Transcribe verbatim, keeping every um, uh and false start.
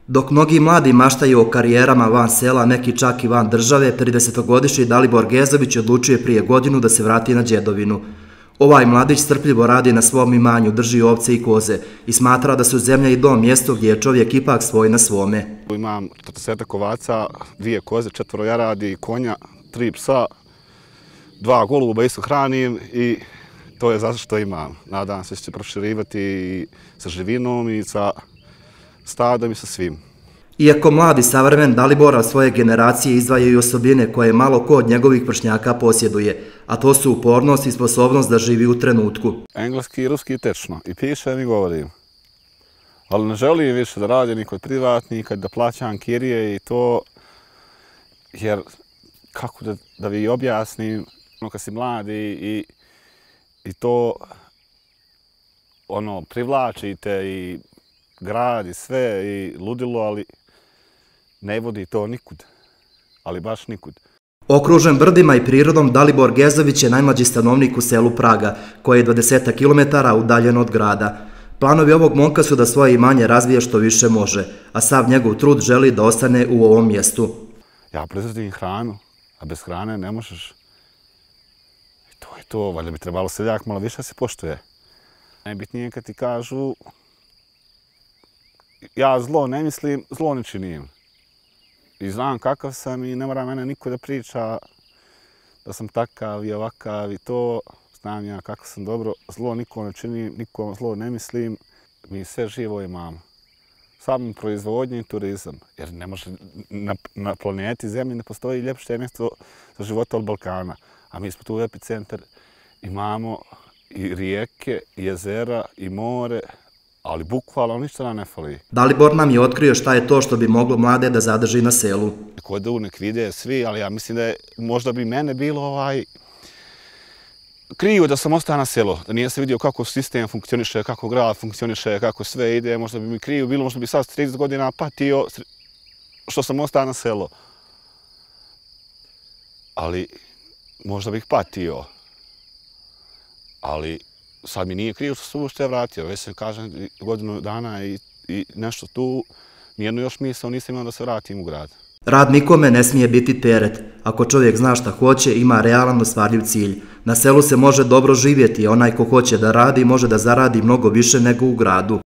Dok mnogi mladi maštaju o karijerama van sela, neki čak i van države, tridesetogodišnji Dalibor Gezović odlučuje prije godinu da se vrati na djedovinu. Ovaj mladić strpljivo radi na svom imanju, drži ovce i koze i smatra da su zemlja i dom mjesto gdje je čovjek ipak svoj na svome. Imam četrdeset ovaca, dvije koze, četvoro jaradi, konja, tri psa, dva goluba isto hranim i to je zato što imam. Nadam se da će se proširivati i sa živinom i sa stadom i sa svim. Iako mladi savremen Dalibora svoje generacije izdvajaju osobine koje malo ko od njegovih vršnjaka posjeduje, a to su upornost i sposobnost da živi u trenutku. Engleski i ruski tečno, i pišem i govorim. Ali ne želim više da radim ni kod privatnika, da plaćam kirije i to, jer kako da, da vi objasnim, ono kad si mladi i, i to ono, privlačite i grad i sve i ludilo, ali ne vodi to nikud, ali baš nikud. Okružen brdima i prirodom, Dalibor Gezović je najmlađi stanovnik u selu Praga, koje je dvadeset kilometara udaljeno od grada. Planovi ovog momka su da svoje imanje razvije što više može, a sav njegov trud želi da ostane u ovom mjestu. Ja proizvodim hranu, a bez hrane ne možeš. I to je to, valjda bi trebalo seljak malo više se poštuje. Najbitnije kad ti kažu ja zlo ne mislim, zlo ne činim. I znam kakav sam i ne mora mene niko da priča da sam takav i ovakav i to. Znam ja kako sam dobro, zlo niko ne činim, nikom zlo ne mislim. Mi sve živo imamo. Samo proizvodnje i turizam. Jer ne može, na, na planeti Zemlji ne postoji ljepše mjesto za života od Balkana. A mi smo tu u epicentar, imamo i rijeke, i jezera, i more, ali bukvalno ništa nam ne fali. Dalibor nam je otkrio šta je to što bi moglo mlade da zadrži na selu. Ko da nek vide svi, ali ja mislim da je, možda bi mene bilo ovaj, krivo da sam ostao na selo, da nije se vidio kako sistem funkcioniše, kako grad funkcioniše, kako sve ide, možda bi mi krivo bilo, možda bi sad trideset godina patio što sam ostao na selo. Ali možda bih patio, ali sad mi nije krivo što sam uopšte vratio, već se kažem godinu dana i, i nešto tu, nijednu još misao nisam imao da se vratim u grad. Rad nikome ne smije biti teret. Ako čovjek zna šta hoće, ima realan ostvarljiv cilj. Na selu se može dobro živjeti, a onaj ko hoće da radi može da zaradi mnogo više nego u gradu.